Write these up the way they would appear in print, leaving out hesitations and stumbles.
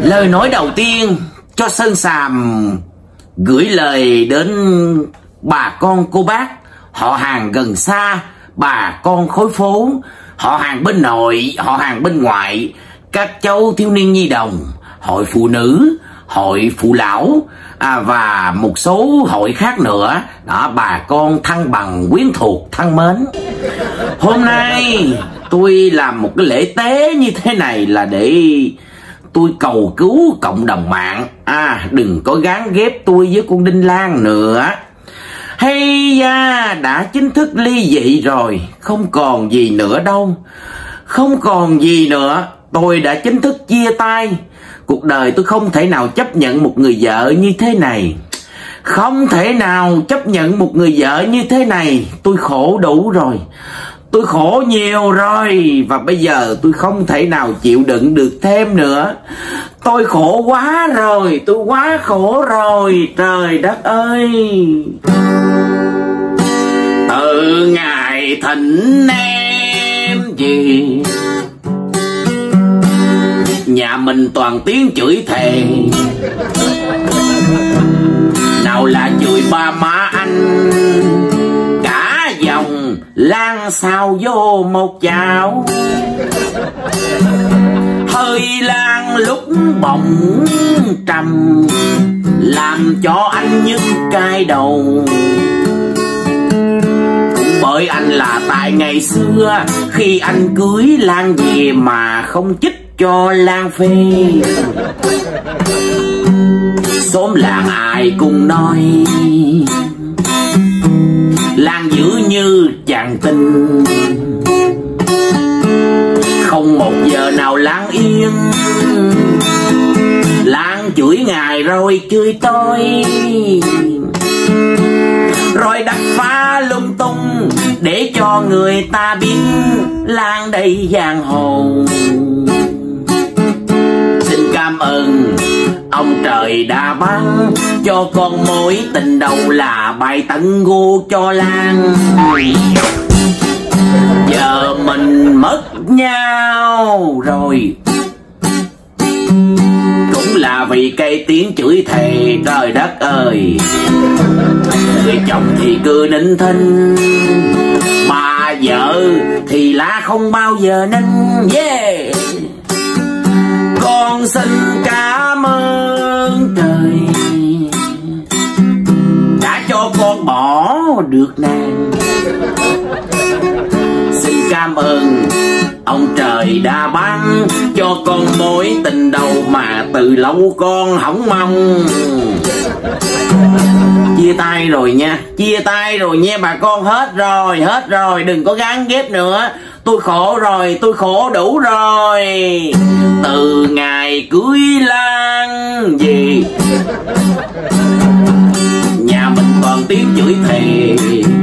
Lời nói đầu tiên cho Sơn Sàm gửi lời đến bà con cô bác, họ hàng gần xa, bà con khối phố, họ hàng bên nội, họ hàng bên ngoại, các cháu thiếu niên nhi đồng, hội phụ nữ, hội phụ lão và một số hội khác nữa đó, bà con thân bằng quyến thuộc thân mến. Hôm nay tôi làm một cái lễ tế như thế này là để tôi cầu cứu cộng đồng mạng, đừng có gán ghép tôi với con Đinh Lan nữa. Hay da, đã chính thức ly dị rồi, không còn gì nữa đâu, không còn gì nữa. Tôi đã chính thức chia tay. Cuộc đời tôi không thể nào chấp nhận một người vợ như thế này, không thể nào chấp nhận một người vợ như thế này. Tôi khổ đủ rồi, tôi khổ nhiều rồi, và bây giờ tôi không thể nào chịu đựng được thêm nữa. Tôi khổ quá rồi, tôi quá khổ rồi, trời đất ơi. Từ ngày thỉnh em về, nhà mình toàn tiếng chửi thề, nào là chửi ba má anh, cả dòng lan sao vô một chảo. Hơi lan lúc bỗng trầm, làm cho anh nhức cay đầu. Cũng bởi anh là tại ngày xưa, khi anh cưới Lan về mà không chích cho Lan phê. Xóm làng ai cũng nói Lan dữ như chàng tinh, không một giờ nào Lan yên. Lan chửi ngày rồi chửi tôi, rồi đập phá lung tung để cho người ta biết Lan đây giang hồ. Xin cảm ơn ông trời đã ban cho con mối tình đầu là bài tận gu cho Lan. Giờ mình mất nhau rồi, cũng là vì cây tiếng chửi thề, trời đất ơi. Người chồng thì cứ nín thinh, bà vợ thì lá không bao giờ nín. Yeah. Con xin cảm ơn trời đã cho con bỏ được nàng. Xin cảm ơn ông trời đã ban cho con mối tình đầu mà từ lâu con hỏng mong. Chia tay rồi nha, chia tay rồi nha bà con, hết rồi, đừng có gán ghép nữa. Tôi khổ rồi, tôi khổ đủ rồi. Từ ngày cưới Lan về, nhà mình còn tiếng chửi thề,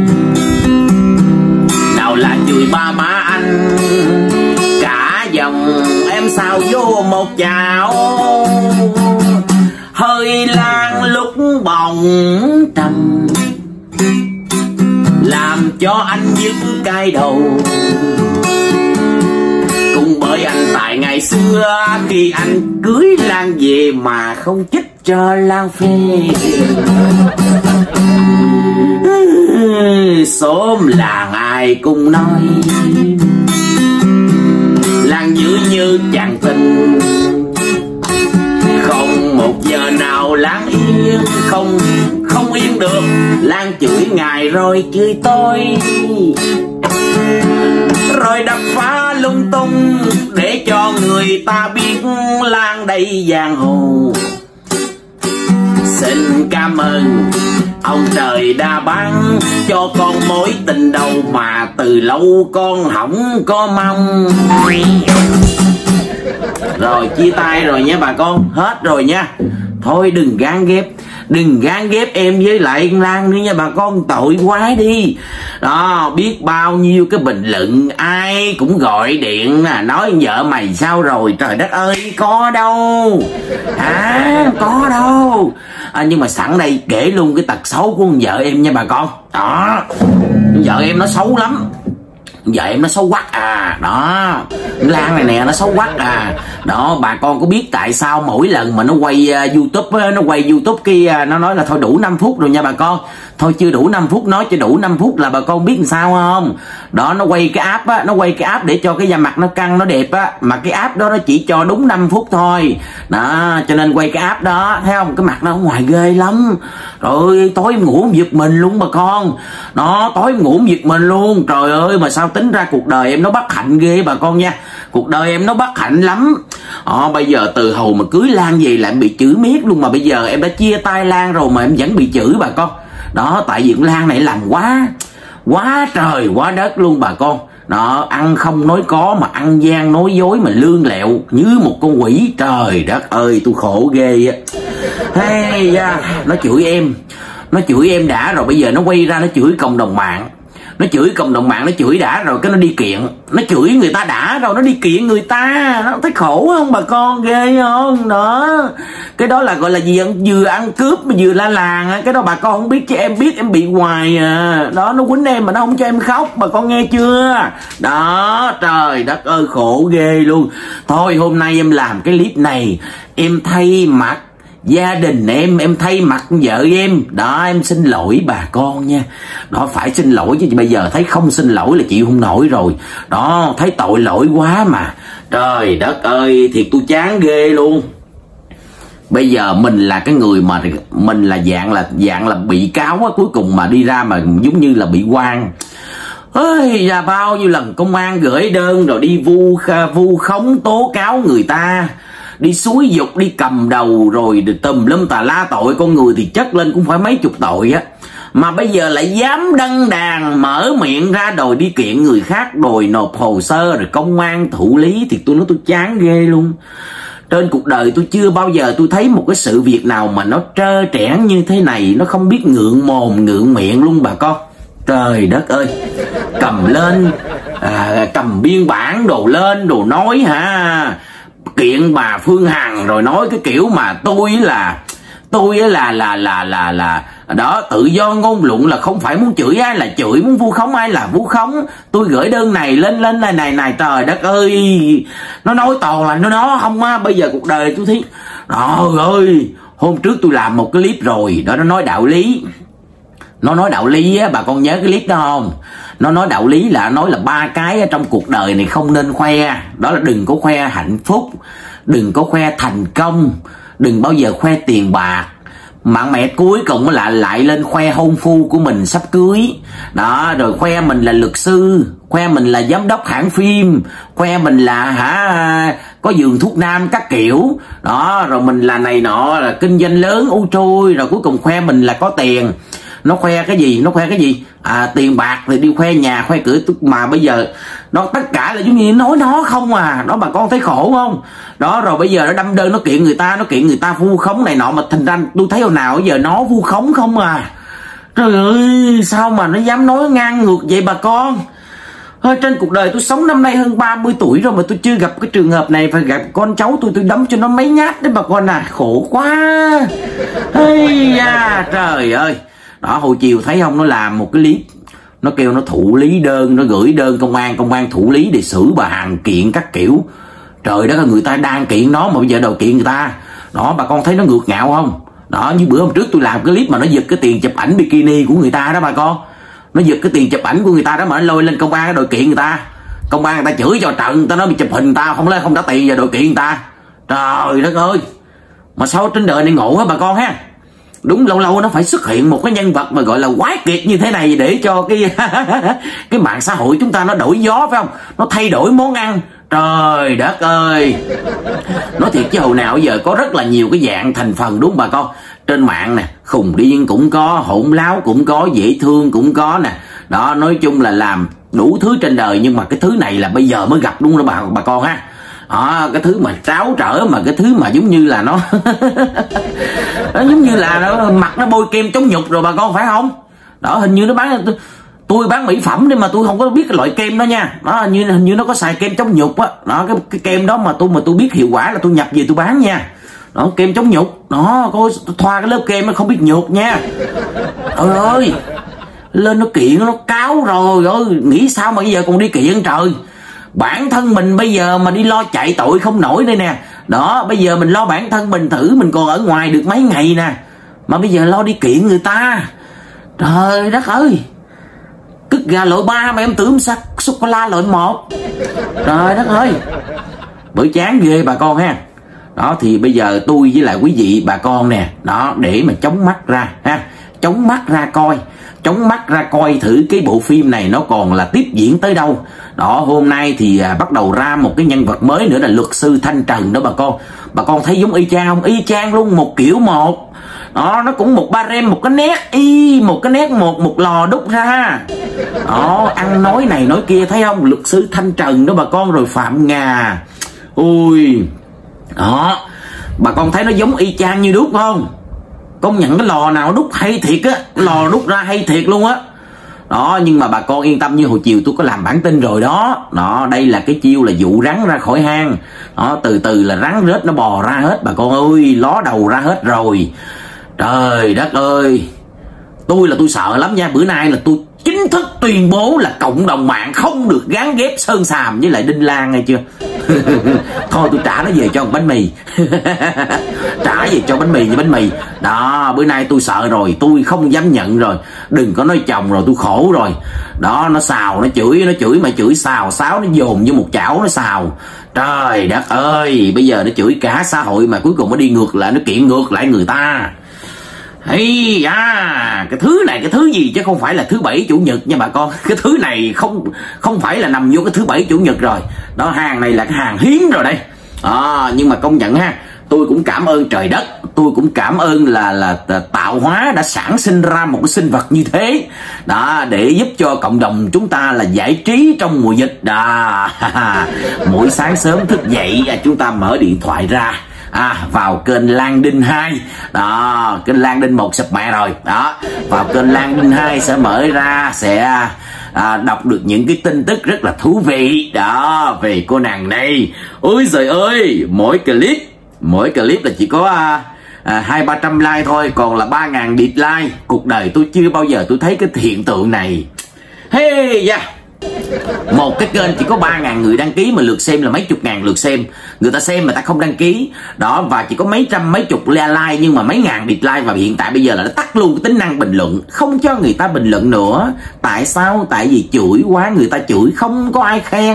nào là chửi ba má anh, cả dòng em sao vô một chảo. Hơi Lan lúc bồng trầm, làm cho anh nhức cay đầu. Cũng bởi anh tại ngày xưa, khi anh cưới Lan về mà không chích cho Lan phê. Xóm làng ai cũng nói Lan dữ như chàng tình, không một giờ nào Lan yên, không yên được. Lan chửi ngày rồi chửi tôi, rồi đập phá lung tung để cho người ta biết Lan đây giang hồ. Xin cảm ơn ông trời đã ban cho con mối tình đầu mà từ lâu con hỏng có mong. Rồi chia tay rồi nha bà con, hết rồi nha. Thôi đừng gán ghép em với lại Lan nữa nha bà con, tội quá đi. Đó, biết bao nhiêu cái bình luận ai cũng gọi điện nói vợ mày sao rồi, trời đất ơi, có đâu có đâu. Nhưng mà sẵn đây kể luôn cái tật xấu của con vợ em nha bà con. Đó, vợ em nó xấu lắm. vợ em nó xấu quắc à. Đó, Lan này nè nó xấu quắc à. Đó, bà con có biết tại sao mỗi lần mà nó quay YouTube, nó quay YouTube kia nó nói là thôi đủ 5 phút rồi nha bà con. Thôi chưa đủ 5 phút, nói cho đủ 5 phút là bà con biết làm sao không? Đó, nó quay cái app á, nó quay cái app để cho cái da mặt nó căng nó đẹp á, mà cái app đó nó chỉ cho đúng 5 phút thôi. Đó, cho nên quay cái app đó, thấy không? Cái mặt nó ở ngoài ghê lắm. Rồi tối em ngủ không giật mình luôn bà con. Đó, tối em ngủ không giật mình luôn. Trời ơi, mà sao tính ra cuộc đời em nó bất hạnh ghê bà con nha. Cuộc đời em nó bất hạnh lắm. Bây giờ từ hồi mà cưới Lan về lại em bị chửi miết luôn, mà bây giờ em đã chia tay Lan rồi mà em vẫn bị chửi bà con. Đó, tại vì con Lan này làm quá trời quá đất luôn bà con. Đó, ăn không nói có mà ăn gian nói dối mà lương lẹo như một con quỷ. Trời đất ơi, tôi khổ ghê á. Hey, nó chửi em đã rồi, bây giờ nó quay ra nó chửi cộng đồng mạng. Nó chửi đã rồi cái nó đi kiện. Nó chửi người ta đã rồi nó đi kiện người ta. Nó thấy khổ không bà con, ghê không? Đó, cái đó là gọi là gì, vừa ăn cướp mà vừa la làng. Cái đó bà con không biết chứ em biết, em bị hoài à. Đó, nó quýnh em mà nó không cho em khóc, bà con nghe chưa? Đó, trời đất ơi, khổ ghê luôn. Thôi hôm nay em làm cái clip này, em thay mặt gia đình em thay mặt vợ em. Đó, em xin lỗi bà con nha. Đó, phải xin lỗi chứ bây giờ thấy không xin lỗi là chịu không nổi rồi. Đó, thấy tội lỗi quá mà. Trời đất ơi, thiệt tôi chán ghê luôn. Bây giờ mình là cái người mà mình là dạng là bị cáo á, cuối cùng mà đi ra mà giống như là bị oan. Ơi, ra bao nhiêu lần công an gửi đơn rồi đi vu khống tố cáo người ta, đi xúi dục, đi cầm đầu rồi tùm lum tà la tội. Con người thì chất lên cũng phải mấy chục tội á, mà bây giờ lại dám đăng đàn mở miệng ra đòi đi kiện người khác, đòi nộp hồ sơ rồi công an thụ lý. Thì tôi nói tôi chán ghê luôn. Trên cuộc đời tôi chưa bao giờ tôi thấy một cái sự việc nào mà nó trơ trẽn như thế này. Nó không biết ngượng mồm ngượng miệng luôn bà con. Trời đất ơi, cầm lên cầm biên bản đồ lên đồ nói hả, kiện bà Phương Hằng rồi nói cái kiểu mà tôi là đó, tự do ngôn luận, là không phải muốn chửi ai là chửi, muốn vu khống ai là vu khống. Tôi gửi đơn này lên này. Trời đất ơi, nó nói toàn là nó không á. Bây giờ cuộc đời tôi thấy trời ơi, hôm trước tôi làm một cái clip rồi đó, nó nói đạo lý. Nó nói đạo lý á, bà con nhớ cái clip đó không? Nó nói đạo lý là nói là 3 cái trong cuộc đời này không nên khoe. Đó là đừng có khoe hạnh phúc, đừng có khoe thành công, đừng bao giờ khoe tiền bạc. Bạn mẹ cuối cùng lại lên khoe hôn phu của mình sắp cưới. Đó, rồi khoe mình là luật sư, khoe mình là giám đốc hãng phim, khoe mình là có giường thuốc nam các kiểu. Đó, rồi mình là này nọ, là kinh doanh lớn u trôi, rồi cuối cùng khoe mình là có tiền. Nó khoe cái gì? Tiền bạc thì đi khoe nhà, khoe cửa. Mà bây giờ nó tất cả là giống như nói nó không à. Đó, bà con thấy khổ không? Đó, rồi bây giờ nó đâm đơn, nó kiện người ta vu khống này nọ, mà thành ra tôi thấy hồi nào bây giờ nó vu khống không à. Trời ơi, sao mà nó dám nói ngang ngược vậy bà con? Trên cuộc đời tôi sống năm nay hơn 30 tuổi rồi mà tôi chưa gặp cái trường hợp này. Phải gặp con cháu tôi đấm cho nó mấy nhát đấy bà con à. Khổ quá. Trời ơi. Đó, hồi chiều thấy không, nó làm một cái clip, nó kêu nó thụ lý đơn, nó gửi đơn công an thụ lý để xử bà Hằng kiện các kiểu. Trời đất ơi, người ta đang kiện nó mà bây giờ đòi kiện người ta. Đó, bà con thấy nó ngược ngạo không? Đó, như bữa hôm trước tôi làm cái clip mà nó giật cái tiền chụp ảnh bikini của người ta đó bà con. Nó giật cái tiền chụp ảnh của người ta đó mà nó lôi lên công an đòi kiện người ta. Công an người ta chửi cho trận, người ta nói bị chụp hình người ta không trả tiền, giờ đòi kiện người ta. Trời đất ơi, mà sao trên đời này ngộ hả bà con ha. Đúng, lâu lâu nó phải xuất hiện một cái nhân vật mà gọi là quái kiệt như thế này để cho cái mạng xã hội chúng ta nó đổi gió, phải không? Nó thay đổi món ăn. Trời đất ơi, nói thiệt chứ hồi nào giờ có rất là nhiều cái dạng thành phần đúng bà con. Trên mạng nè, khùng điên cũng có, hỗn láo cũng có, dễ thương cũng có nè. Đó, nói chung là làm đủ thứ trên đời. Nhưng mà cái thứ này là bây giờ mới gặp đúng đó bà con ha. Cái thứ mà tráo trở, mà cái thứ mà giống như là nó nó giống như là nó mặt nó bôi kem chống nhục rồi bà con, phải không? Đó, hình như nó bán, tôi bán mỹ phẩm nhưng mà tôi không có biết cái loại kem đó nha. Đó, hình như nó có xài kem chống nhục á. Đó, cái kem đó mà tôi biết hiệu quả là tôi nhập về tôi bán nha. Đó, kem chống nhục. Đó, coi thoa cái lớp kem nó không biết nhục nha. Trời ơi, lên nó kiện nó cáo rồi ơi, nghĩ sao mà bây giờ còn đi kiện trời. Bản thân mình bây giờ mà đi lo chạy tội không nổi đây nè. Đó, bây giờ mình lo bản thân mình thử, mình còn ở ngoài được mấy ngày nè, mà bây giờ lo đi kiện người ta. Trời đất ơi, cứt gà loại 3 mà em tưởng sô-cô-la loại 1. Trời đất ơi, bởi chán ghê bà con ha. Đó thì bây giờ tôi với lại quý vị bà con nè, đó, để mà chống mắt ra ha, chống mắt ra coi, chống mắt ra coi thử cái bộ phim này nó còn là tiếp diễn tới đâu. Đó, hôm nay thì bắt đầu ra một cái nhân vật mới nữa là luật sư Thanh Trần đó bà con. Bà con thấy giống y chang không? Y chang luôn, một kiểu một. Đó, nó cũng một ba rem, một cái nét y, một cái nét một lò đúc ra. Đó, ăn nói này nói kia thấy không? Luật sư Thanh Trần đó bà con, rồi Phạm Ngà. Ui. Đó, bà con thấy nó giống y chang như đúc không? Công nhận cái lò nào đúc hay thiệt á, lò đúc ra hay thiệt luôn á. Đó, nhưng mà bà con yên tâm, như hồi chiều tôi có làm bản tin rồi đó. Đó, đây là cái chiêu là dụ rắn ra khỏi hang. Đó, từ từ là rắn rết nó bò ra hết bà con ơi, ló đầu ra hết rồi. Trời đất ơi, tôi sợ lắm nha. Bữa nay là tôi chính thức tuyên bố là cộng đồng mạng không được gán ghép Sơn Sàm với lại Đinh Lan, nghe chưa? Thôi tôi trả nó về cho bánh mì. Trả về cho bánh mì với bánh mì. Đó, bữa nay tôi sợ rồi, tôi không dám nhận rồi. Đừng có nói chồng rồi, tôi khổ rồi. Đó, nó xào, nó chửi mà chửi xào xáo, nó dồn như một chảo nó xào. Trời đất ơi, bây giờ nó chửi cả xã hội mà cuối cùng nó đi ngược lại, nó kiện ngược lại người ta. Hey à, cái thứ này cái thứ gì chứ không phải là thứ Bảy Chủ nhật nha bà con. Cái thứ này không phải là nằm vô cái thứ Bảy Chủ nhật rồi. Đó, hàng này là cái hàng hiếm rồi đây. Nhưng mà công nhận ha, tôi cũng cảm ơn trời đất, tôi cũng cảm ơn là tạo hóa đã sản sinh ra một cái sinh vật như thế. Đó, để giúp cho cộng đồng chúng ta là giải trí trong mùa dịch. Đó, mỗi sáng sớm thức dậy chúng ta mở điện thoại ra, vào kênh Lan Đinh 2. Đó, kênh Lan Đinh 1 sụp mẹ rồi. Đó, vào kênh Lan Đinh 2 sẽ mở ra, sẽ đọc được những cái tin tức rất là thú vị đó về cô nàng này. Ôi trời ơi, mỗi clip là chỉ có 200-300 like thôi, còn là 3.000 dislike. Cuộc đời tôi chưa bao giờ tôi thấy cái hiện tượng này. Hey yeah. Một cái kênh chỉ có 3.000 người đăng ký mà lượt xem là mấy chục ngàn lượt xem. Người ta xem mà ta không đăng ký. Đó, và chỉ có mấy trăm mấy chục like nhưng mà mấy ngàn dislike. Và hiện tại bây giờ là nó tắt luôn cái tính năng bình luận, không cho người ta bình luận nữa. Tại sao? Tại vì chửi quá, người ta chửi không có ai khen.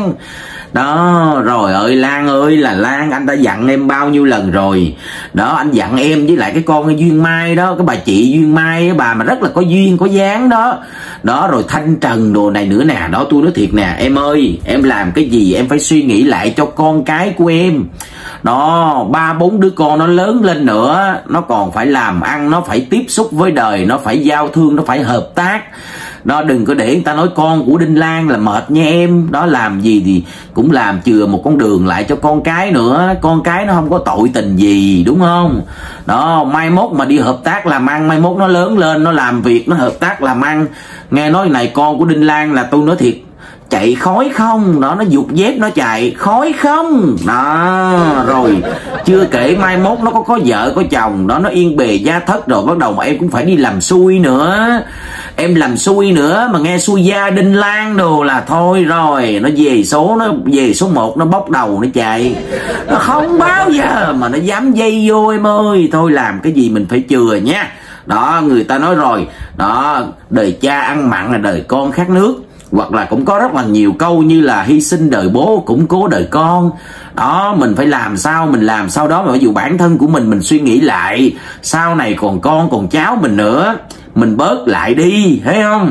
Đó, rồi ơi Lan ơi là Lan, anh đã dặn em bao nhiêu lần rồi. Đó, anh dặn em với lại cái con Duyên Mai đó, cái bà chị Duyên Mai, bà mà rất là có duyên có dáng đó. Đó, rồi Thanh Trần đồ này nữa nè. Đó, tôi nói thiệt nè, em ơi, em làm cái gì em phải suy nghĩ lại cho con cái của em. Đó, 3-4 đứa con nó lớn lên nữa, nó còn phải làm ăn, nó phải tiếp xúc với đời, nó phải giao thương, nó phải hợp tác. Đó, đừng có để người ta nói con của Đinh Lan là mệt nha em. Đó, làm gì thì cũng làm chừa một con đường lại cho con cái nữa. Con cái nó không có tội tình gì, đúng không? Đó, mai mốt mà đi hợp tác làm ăn, mai mốt nó lớn lên, nó làm việc, nó hợp tác làm ăn. Nghe nói này con của Đinh Lan là tôi nói thiệt, chạy khói không. Đó, nó giục dép nó chạy khói không. Đó, rồi chưa kể mai mốt nó có vợ có chồng. Đó, nó yên bề gia thất rồi, bắt đầu mà em cũng phải đi làm xui nữa. Em làm xui nữa mà nghe xui gia Đinh Lan đồ là thôi rồi. Nó về số 1 nó bóc đầu nó chạy. Nó không bao giờ mà nó dám dây vô em ơi. Thôi làm cái gì mình phải chừa nha. Đó, người ta nói rồi. Đó, đời cha ăn mặn là đời con khát nước. Hoặc là cũng có rất là nhiều câu như là hy sinh đời bố củng cố đời con. Đó, mình phải làm sao, mình làm sao đó mà ví dụ bản thân của mình suy nghĩ lại. Sau này còn con còn cháu mình nữa, mình bớt lại đi, thấy không?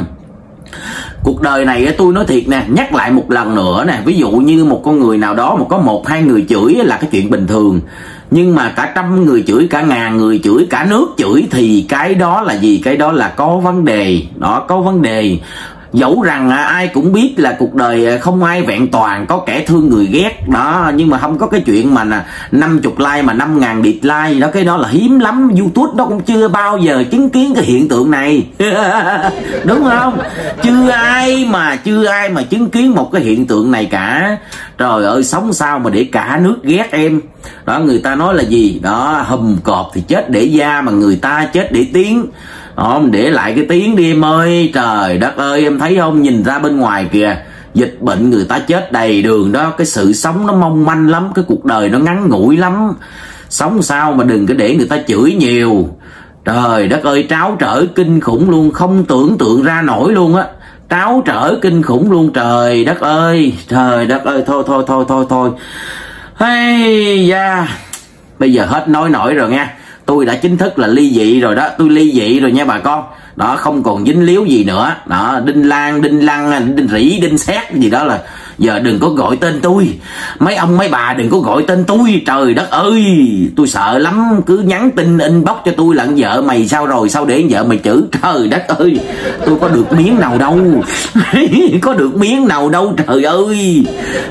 Cuộc đời này tôi nói thiệt nè, nhắc lại một lần nữa nè, ví dụ như một con người nào đó mà có 1-2 người chửi là cái chuyện bình thường. Nhưng mà cả 100 người chửi, cả 1000 người chửi, cả nước chửi thì cái đó là gì? Cái đó là có vấn đề. Đó, có vấn đề. Dẫu rằng ai cũng biết là cuộc đời không ai vẹn toàn, có kẻ thương người ghét. Đó, nhưng mà không có cái chuyện mà 50 like mà 5.000 dislike. Đó, cái đó là hiếm lắm. YouTube nó cũng chưa bao giờ chứng kiến cái hiện tượng này. Đúng không? Chưa ai mà chứng kiến một cái hiện tượng này cả. Trời ơi, sống sao mà để cả nước ghét em. Đó, người ta nói là gì? Đó, hùm cọp thì chết để da mà người ta chết để tiếng. để lại cái tiếng đi em ơi. Trời đất ơi, em thấy không, nhìn ra bên ngoài kìa, dịch bệnh người ta chết đầy đường đó. Cái sự sống nó mong manh lắm, cái cuộc đời nó ngắn ngủi lắm. Sống sao mà đừng có để người ta chửi nhiều. Trời đất ơi, tráo trở kinh khủng luôn, không tưởng tượng ra nổi luôn á. Tráo trở kinh khủng luôn, trời đất ơi. Trời đất ơi, thôi. Hey da, bây giờ hết nói nổi rồi nha. Tôi đã chính thức là ly dị rồi đó. Tôi ly dị rồi nha bà con. Đó, không còn dính líu gì nữa. Đó, đinh lan, đinh lăng, đinh rỉ, đinh sét gì đó là giờ đừng có gọi tên tôi. Mấy ông mấy bà đừng có gọi tên tôi. Trời đất ơi, tôi sợ lắm. Cứ nhắn tin inbox cho tôi là vợ mày sao rồi, sao để vợ mày chửi. Trời đất ơi, tôi có được miếng nào đâu. Có được miếng nào đâu, trời ơi.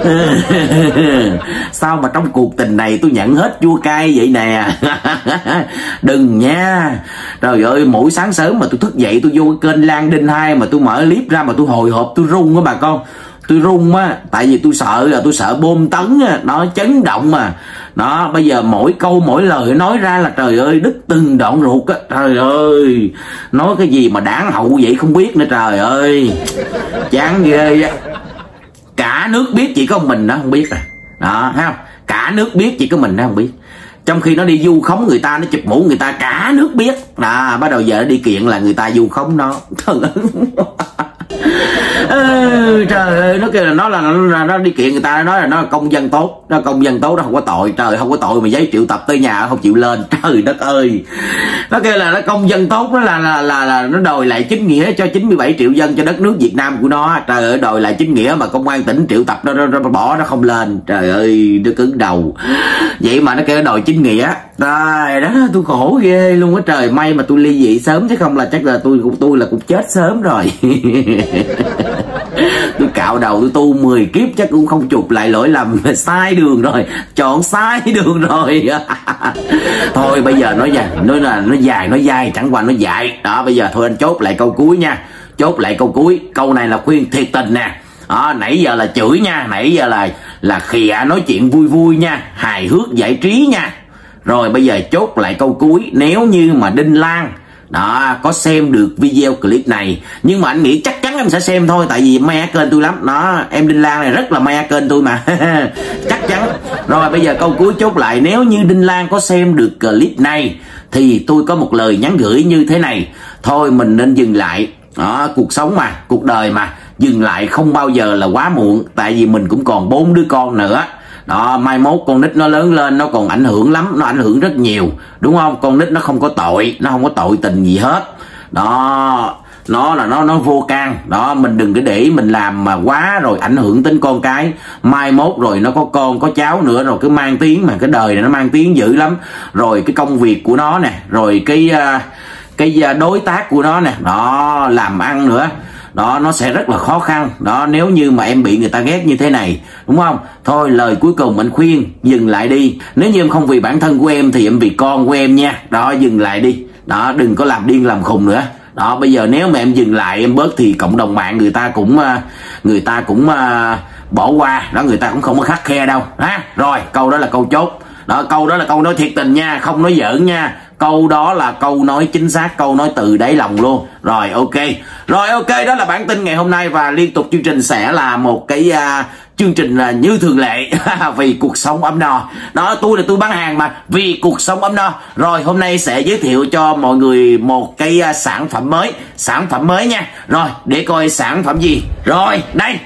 Sao mà trong cuộc tình này tôi nhận hết chua cay vậy nè. Đừng nha. Trời ơi, mỗi sáng sớm mà tôi thức dậy, tôi vô cái kênh Lan Đinh 2 mà tôi mở clip ra mà tôi hồi hộp, tôi run á bà con. Tôi run á, tại vì tôi sợ bom tấn á, nó chấn động mà. Đó, bây giờ mỗi câu mỗi lời nói ra là trời ơi đứt từng đoạn ruột á. Trời ơi, nói cái gì mà đáng hậu vậy không biết nữa, trời ơi. Chán ghê á. Cả nước biết chỉ có mình nó không biết à. Đó, thấy không? Cả nước biết chỉ có mình nó không biết. Trong khi nó đi vu khống người ta, nó chụp mũ người ta, cả nước biết. Bắt đầu giờ đi kiện là người ta vu khống nó. Trời ơi, nó kêu là nó đi kiện người ta, nói là nó là công dân tốt. Nó công dân tốt, nó không có tội. Trời, không có tội mà giấy triệu tập tới nhà không chịu lên. Trời đất ơi. Nó kêu là nó công dân tốt, đó là nó đòi lại chính nghĩa cho 97 triệu dân cho đất nước Việt Nam của nó. Trời ơi, đòi lại chính nghĩa mà công an tỉnh triệu tập nó bỏ nó không lên. Trời ơi, nó cứng đầu. Vậy mà nó kêu nó đòi chính nghĩa. Trời đó, tôi khổ ghê luôn á. Trời, may mà tôi ly dị sớm chứ không là chắc là tôi là cũng chết sớm rồi. Tôi cạo đầu tôi tu 10 kiếp chắc cũng không chụp lại lỗi lầm. Sai đường rồi, chọn sai đường rồi. Thôi bây giờ nói dài chẳng qua nó dài. Đó, bây giờ thôi anh chốt lại câu cuối nha. Chốt lại câu cuối. Câu này là khuyên thiệt tình nè. Đó, nãy giờ là chửi nha, nãy giờ là khịa nói chuyện vui vui nha, hài hước giải trí nha. Rồi bây giờ chốt lại câu cuối. Nếu như mà Đinh Lan đó có xem được video clip này, nhưng mà anh nghĩ chắc chắn em sẽ xem thôi, tại vì me kênh tôi lắm đó. Em Đinh Lan này rất là me kênh tôi mà. Chắc chắn. Rồi bây giờ câu cuối chốt lại. Nếu như Đinh Lan có xem được clip này thì tôi có một lời nhắn gửi như thế này. Thôi mình nên dừng lại. Đó, cuộc sống mà, cuộc đời mà, dừng lại không bao giờ là quá muộn. Tại vì mình cũng còn 4 đứa con nữa. Đó, mai mốt con nít nó lớn lên nó còn ảnh hưởng lắm, nó ảnh hưởng rất nhiều, đúng không? Con nít nó không có tội, nó không có tội tình gì hết. Đó, nó vô can. Đó, mình đừng có để mình làm mà quá rồi ảnh hưởng đến con cái. Mai mốt rồi nó có con có cháu nữa rồi cứ mang tiếng, mà cái đời này nó mang tiếng dữ lắm. Rồi cái công việc của nó nè, rồi cái đối tác của nó nè, đó, làm ăn nữa. Đó, nó sẽ rất là khó khăn. Đó, nếu như mà em bị người ta ghét như thế này, đúng không? Thôi lời cuối cùng anh khuyên dừng lại đi. Nếu như em không vì bản thân của em thì em vì con của em nha. Đó, dừng lại đi. Đó, đừng có làm điên làm khùng nữa. Đó, bây giờ nếu mà em dừng lại em bớt thì cộng đồng mạng người ta cũng bỏ qua. Đó, người ta cũng không có khắt khe đâu. Rồi, câu đó là câu chốt. Đó, câu đó là câu nói thiệt tình nha, không nói giỡn nha. Câu đó là câu nói chính xác, câu nói từ đáy lòng luôn. Rồi ok, đó là bản tin ngày hôm nay. Và liên tục chương trình sẽ là một cái chương trình là như thường lệ. Vì cuộc sống ấm no. Đó, tôi bán hàng mà, vì cuộc sống ấm no. Rồi hôm nay sẽ giới thiệu cho mọi người một cái sản phẩm mới nha. Rồi để coi sản phẩm gì. Rồi đây.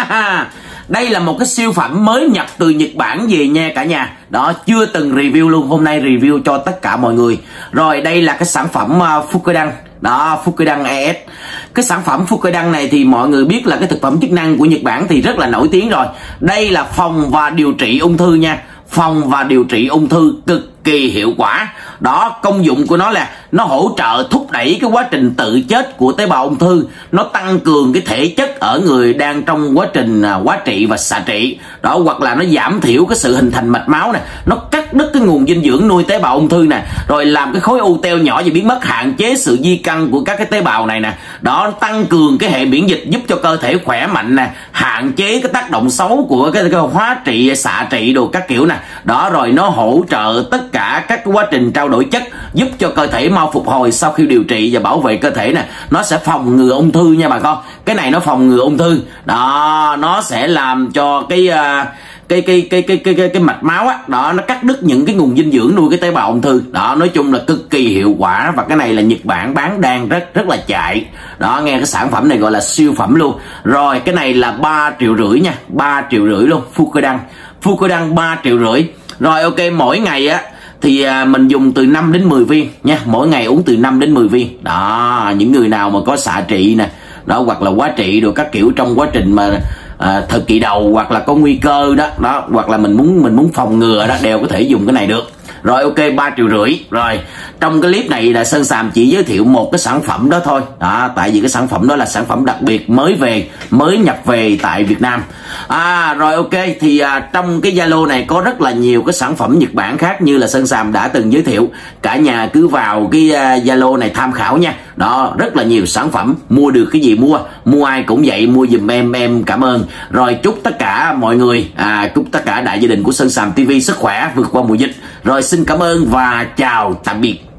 Đây là một cái siêu phẩm mới nhập từ Nhật Bản về nha cả nhà. Đó, chưa từng review luôn, hôm nay review cho tất cả mọi người. Rồi đây là cái sản phẩm Fukodan. Đó, Fukodan ES. Cái sản phẩm Fukodan này thì mọi người biết là cái thực phẩm chức năng của Nhật Bản thì rất là nổi tiếng rồi. Đây là phòng và điều trị ung thư nha. Phòng và điều trị ung thư cực kỳ hiệu quả. Đó, công dụng của nó là nó hỗ trợ thúc đẩy cái quá trình tự chết của tế bào ung thư. Nó tăng cường cái thể chất ở người đang trong quá trình hóa trị và xạ trị. Đó, hoặc là nó giảm thiểu cái sự hình thành mạch máu nè. Nó cắt đứt cái nguồn dinh dưỡng nuôi tế bào ung thư nè. Rồi làm cái khối u teo nhỏ và biến mất, hạn chế sự di căn của các cái tế bào này nè. Đó, tăng cường cái hệ miễn dịch, giúp cho cơ thể khỏe mạnh nè. Hạn chế cái tác động xấu của cái hóa trị, xạ trị đồ các kiểu nè. Đó, rồi nó hỗ trợ tất cả các quá trình trao trao đổi chất giúp cho cơ thể mau phục hồi sau khi điều trị và bảo vệ cơ thể nè. Nó sẽ phòng ngừa ung thư nha bà con. Cái này nó phòng ngừa ung thư đó, nó sẽ làm cho cái mạch máu á đó, nó cắt đứt những cái nguồn dinh dưỡng nuôi cái tế bào ung thư đó. Nói chung là cực kỳ hiệu quả, và cái này là Nhật Bản bán đang rất là chạy đó. Nghe cái sản phẩm này gọi là siêu phẩm luôn. Rồi cái này là 3,5 triệu nha, 3,5 triệu luôn. Fucodan 3,5 triệu. Rồi ok, mỗi ngày á thì mình dùng từ 5 đến 10 viên nha, mỗi ngày uống từ 5 đến 10 viên đó. Những người nào mà có xạ trị nè đó, hoặc là quá trị rồi các kiểu trong quá trình mà thời kỳ đầu, hoặc là có nguy cơ đó, hoặc là mình muốn phòng ngừa đó, đều có thể dùng cái này được. Rồi ok, 3,5 triệu. Rồi trong cái clip này là Sơn Sàm chỉ giới thiệu một cái sản phẩm đó thôi đó, tại vì cái sản phẩm đó là sản phẩm đặc biệt mới nhập về tại Việt Nam. Rồi ok, thì trong cái Zalo này có rất là nhiều cái sản phẩm Nhật Bản khác như là Sơn Sàm đã từng giới thiệu. Cả nhà cứ vào cái Zalo này tham khảo nha. Đó, rất là nhiều sản phẩm, mua được cái gì mua ai cũng vậy, mua giùm em cảm ơn. Rồi chúc tất cả mọi người, chúc tất cả đại gia đình của Sơn Sàm TV sức khỏe vượt qua mùa dịch. Rồi xin cảm ơn và chào tạm biệt.